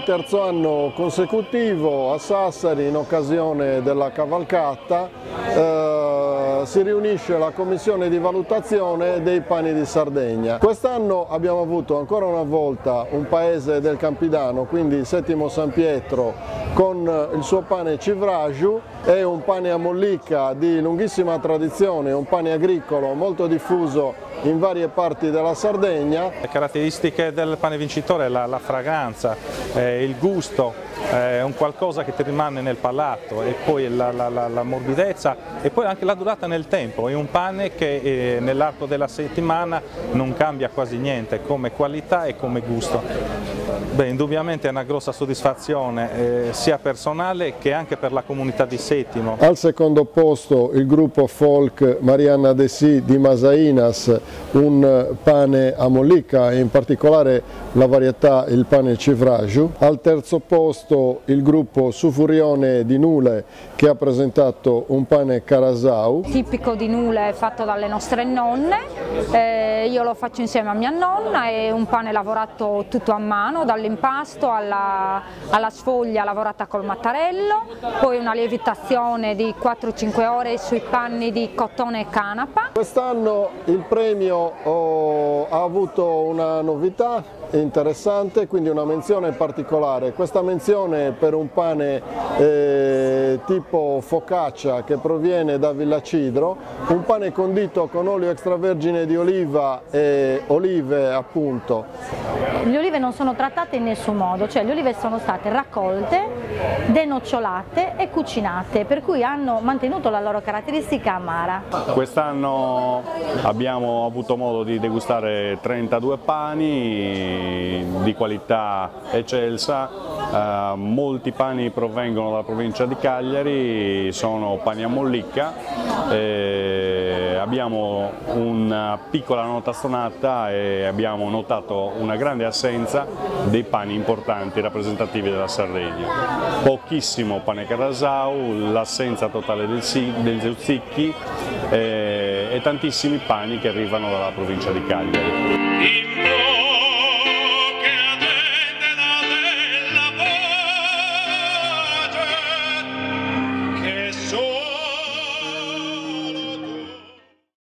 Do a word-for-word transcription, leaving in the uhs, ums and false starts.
terzo anno consecutivo a Sassari, in occasione della cavalcata, eh, si riunisce la commissione di valutazione dei pani di Sardegna. Quest'anno abbiamo avuto ancora una volta un paese del Campidano, quindi Settimo San Pietro, con il suo pane Civraju. È un pane a mollica di lunghissima tradizione, un pane agricolo molto diffuso in varie parti della Sardegna. Le caratteristiche del pane vincitore è la, la fragranza, eh, il gusto, è eh, un qualcosa che ti rimane nel palato, e poi la, la, la, la morbidezza e poi anche la durata nel tempo. È un pane che eh, nell'arco della settimana non cambia quasi niente come qualità e come gusto. Beh, indubbiamente è una grossa soddisfazione eh, sia personale che anche per la comunità di Settimo. Al secondo posto il gruppo folk Marianna De Sì di Masainas, un pane a mollica, in particolare la varietà il pane Civraju. Al terzo posto il gruppo Sufurione di Nule, che ha presentato un pane Carasau. Tipico di Nule, fatto dalle nostre nonne, eh, io lo faccio insieme a mia nonna, è un pane lavorato tutto a mano, dall'impasto alla, alla sfoglia lavorata col mattarello, poi una lievitazione di quattro cinque ore sui panni di cotone e canapa. Quest'anno il premio oh, ha avuto una novità interessante, quindi una menzione particolare. Questa menzione per un pane eh, tipo focaccia che proviene da Villacidro, un pane condito con olio extravergine di oliva e olive appunto. Le olive non sono trattate in nessun modo, cioè le olive sono state raccolte, denocciolate e cucinate, per cui hanno mantenuto la loro caratteristica amara. Quest'anno abbiamo avuto modo di degustare trentadue pani di qualità eccelsa, eh, molti pani provengono dalla provincia di Cagliari, sono pani a mollicca, eh, abbiamo una piccola nota stonata e abbiamo notato una grande assenza dei pani importanti rappresentativi della Sardegna. Pochissimo pane Carasau, l'assenza totale del, del Zeuzzicchi eh, e tantissimi pani che arrivano dalla provincia di Cagliari.